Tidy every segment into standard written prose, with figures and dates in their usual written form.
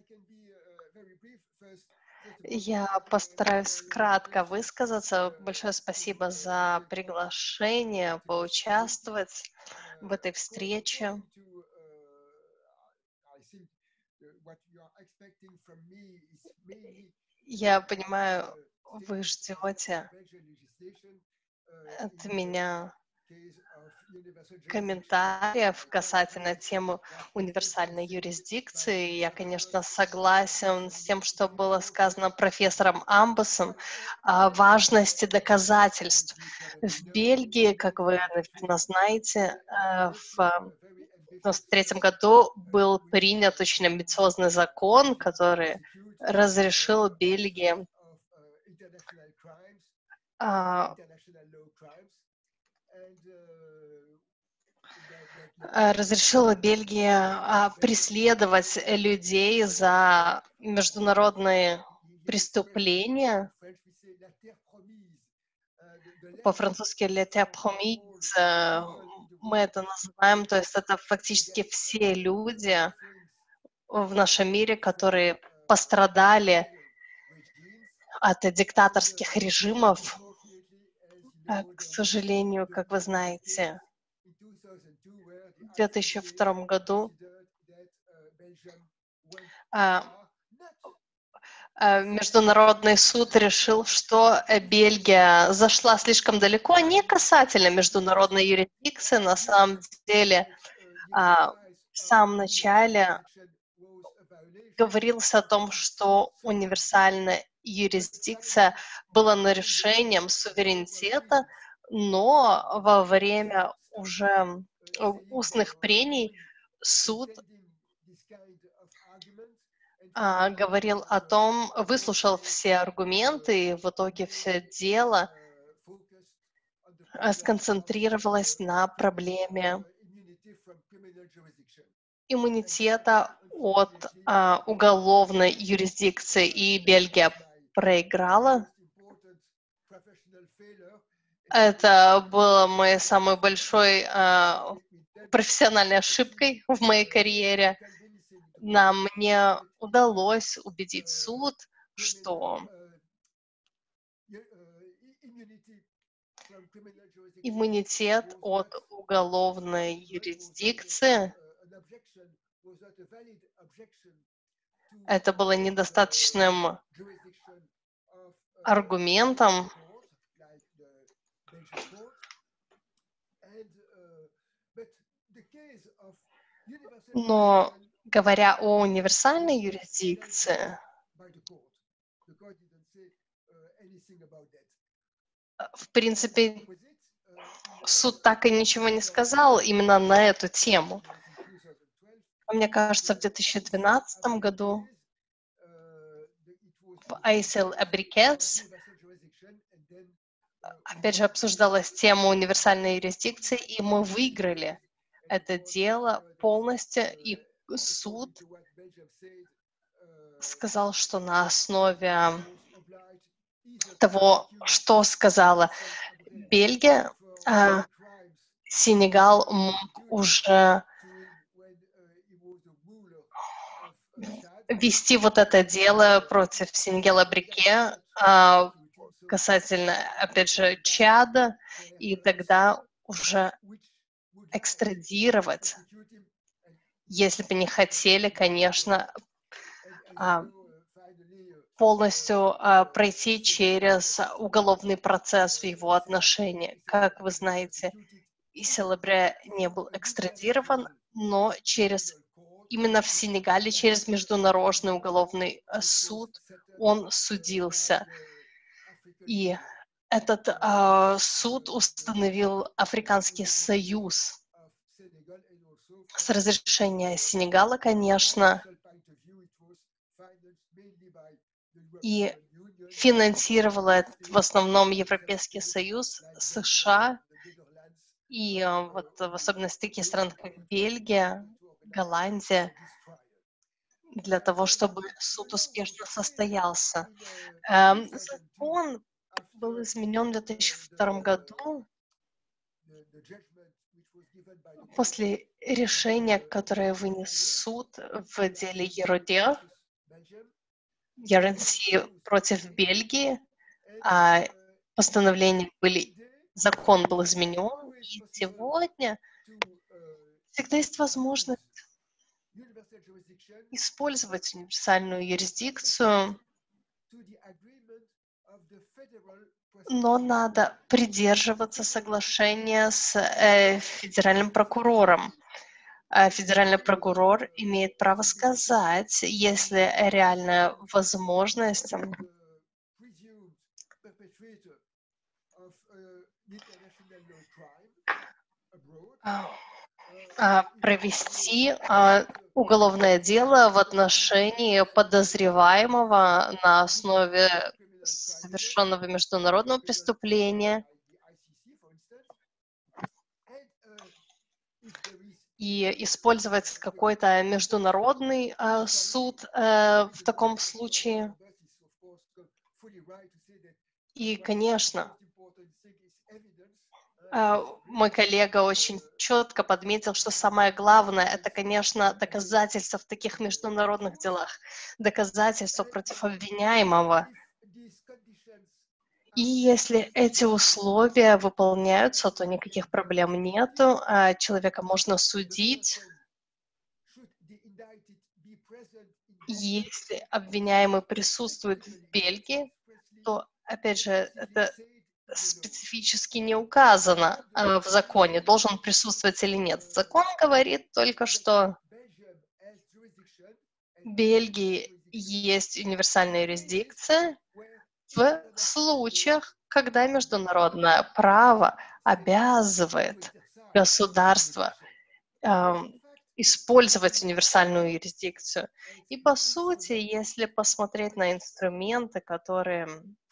Я постараюсь кратко высказаться. Большое спасибо за приглашение поучаствовать в этой встрече. Я понимаю, вы ждете от меня комментариев касательно темы универсальной юрисдикции. Я, конечно, согласен с тем, что было сказано профессором Амбосом о важности доказательств. В Бельгии, как вы, наверное, знаете, в 1993 году был принят очень амбициозный закон, который разрешил Бельгии разрешила Бельгия преследовать людей за международные преступления. По-французски «le terre promise» мы это называем, то есть это фактически все люди в нашем мире, которые пострадали от диктаторских режимов. К сожалению, как вы знаете, в 2002 году Международный суд решил, что Бельгия зашла слишком далеко, не касательно международной юрисдикции. На самом деле, в самом начале говорилось о том, что универсальная юрисдикция была нарушением суверенитета, но во время уже устных прений суд говорил о том, выслушал все аргументы, и в итоге все дело сконцентрировалось на проблеме иммунитета от уголовной юрисдикции, и Бельгия проиграла. Это было моей самой большой профессиональной ошибкой в моей карьере. Нам не удалось убедить суд, что иммунитет от уголовной юрисдикции это было недостаточным аргументом. Но говоря о универсальной юрисдикции, в принципе, суд так и ничего не сказал именно на эту тему. Мне кажется, в 2012 году в Айсел Абрикес опять же обсуждалась тема универсальной юрисдикции, и мы выиграли это дело полностью, и суд сказал, что на основе того, что сказала Бельгия, Сенегал мог уже вести вот это дело против Сенегала Брике касательно, опять же, Чада, и тогда уже экстрадировать, если бы не хотели, конечно, полностью пройти через уголовный процесс в его отношении. Как вы знаете, Айсел Абре не был экстрадирован, но именно в Сенегале через Международный уголовный суд он судился. И этот суд установил Африканский союз с разрешения Сенегала, конечно, и финансировал это в основном Европейский Союз, США, и вот в особенности такие страны, как Бельгия, Голландия, для того, чтобы суд успешно состоялся. Закон был изменен в 2002 году после решения, которое вынес суд в деле Ероде. РНС против Бельгии, закон был изменен, и сегодня всегда есть возможность использовать универсальную юрисдикцию, но надо придерживаться соглашения с федеральным прокурором. Федеральный прокурор имеет право сказать, если реальная возможность провести уголовное дело в отношении подозреваемого на основе совершенного международного преступления и использовать какой-то международный суд в таком случае. И, конечно, мой коллега очень четко подметил, что самое главное — это, конечно, доказательства в таких международных делах, доказательства против обвиняемого. И если эти условия выполняются, то никаких проблем нету, человека можно судить. Если обвиняемый присутствует в Бельгии, то, опять же, это специфически не указано в законе, должен присутствовать или нет. Закон говорит только, что в Бельгии есть универсальная юрисдикция в случаях, когда международное право обязывает государство использовать универсальную юрисдикцию. И по сути, если посмотреть на инструменты, которые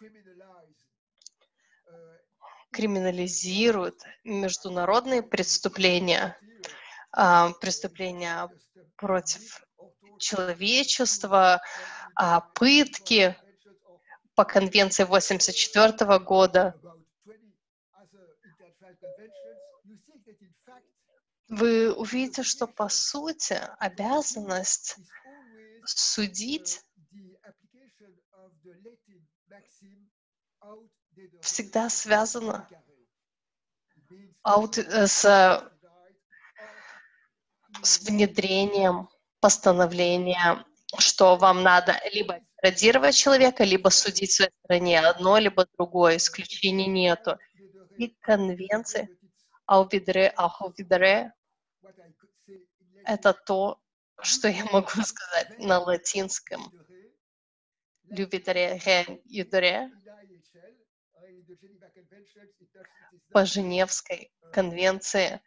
криминализируют международные преступления, преступления против человечества, пытки по Конвенции 1984 года, вы увидите, что по сути обязанность судить всегда связана с внедрением постановления, что вам надо либо экстрадировать человека, либо судить в своей стране одно, либо другое, исключений нету. И конвенции Аувидере — это то, что я могу сказать на латинском. Любидере, юдере, по Женевской конвенции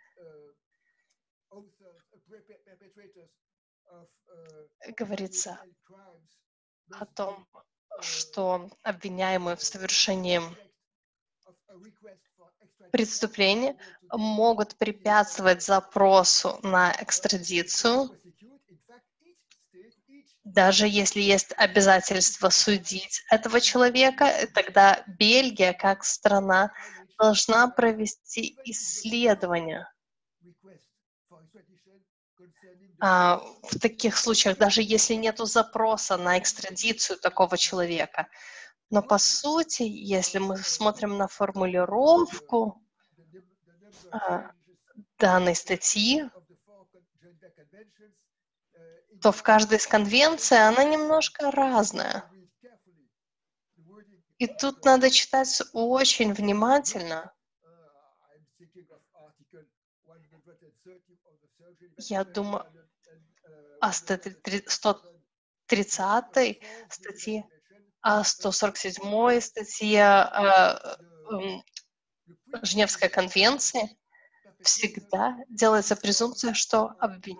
говорится о том, что обвиняемые в совершении преступления могут препятствовать запросу на экстрадицию, даже если есть обязательство судить этого человека, тогда Бельгия, как страна, должна провести исследование. В таких случаях, даже если нет запроса на экстрадицию такого человека. Но по сути, если мы смотрим на формулировку данной статьи, то в каждой из конвенций она немножко разная. И тут надо читать очень внимательно. Я думаю о 130 статье, о 147 статье Женевской конвенции. Всегда делается презумпция, что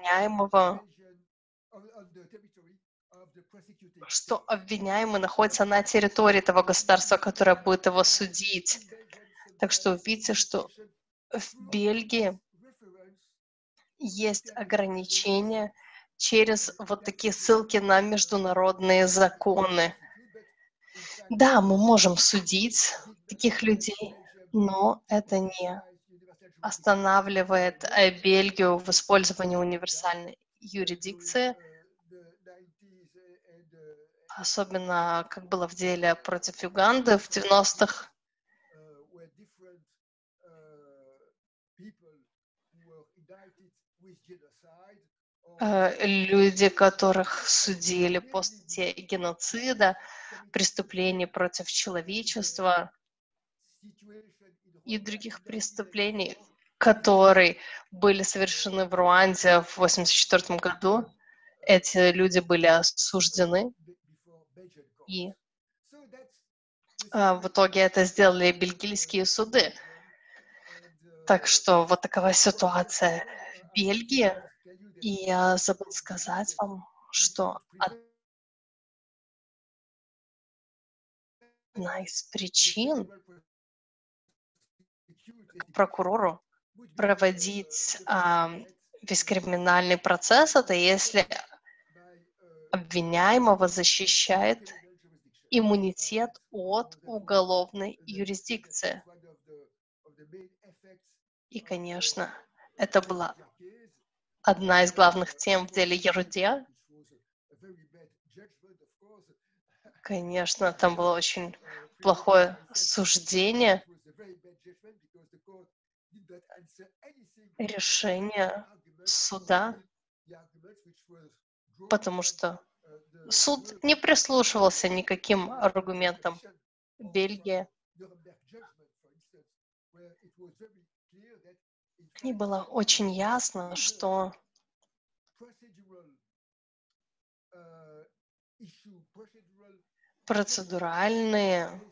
обвиняемый находится на территории того государства, которое будет его судить. Так что видите, что в Бельгии есть ограничения через вот такие ссылки на международные законы. Да, мы можем судить таких людей, но это не останавливает Бельгию в использовании универсальной юрисдикции особенно как было в деле против Юганды в 90-х. Люди, которых судили после геноцида, преступлений против человечества и других преступлений, которые были совершены в Руанде в 1984 году. Эти люди были осуждены, и в итоге это сделали бельгийские суды. Так что вот такова ситуация в Бельгии. И я забыл сказать вам, что одна из причин прокурору проводить весь криминальный процесс, это если обвиняемого защищает иммунитет от уголовной юрисдикции. И, конечно, это была одна из главных тем в деле Еруде. Конечно, там было очень плохое суждение, решение суда, потому что суд не прислушивался никаким аргументам Бельгии. И было очень ясно, что процедуральные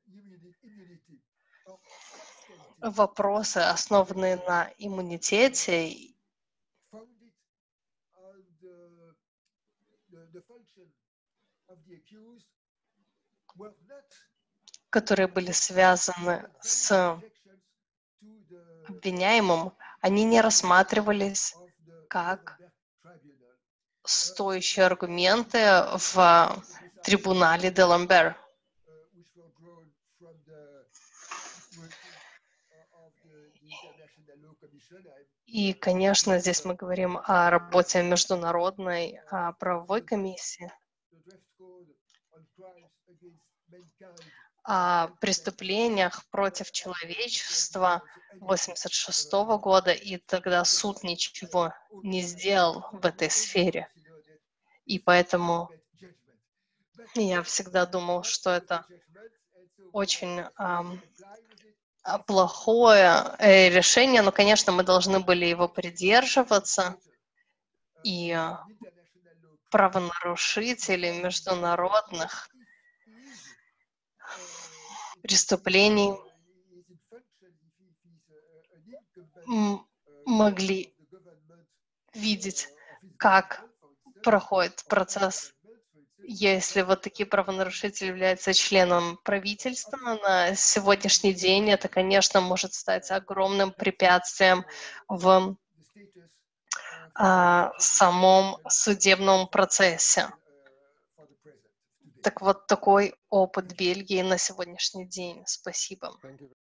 вопросы, основанные на иммунитете, которые были связаны с обвиняемым, они не рассматривались как стоящие аргументы в трибунале де Ламбер. И, конечно, здесь мы говорим о работе Международной правовой комиссии, о преступлениях против человечества 1986 года, и тогда суд ничего не сделал в этой сфере. И поэтому я всегда думал, что это очень плохое решение, но, конечно, мы должны были его придерживаться, и правонарушители международных преступлений могли видеть, как проходит процесс. Если вот такие правонарушители являются членом правительства на сегодняшний день, это, конечно, может стать огромным препятствием в самом судебном процессе. Так вот, такой опыт Бельгии на сегодняшний день. Спасибо.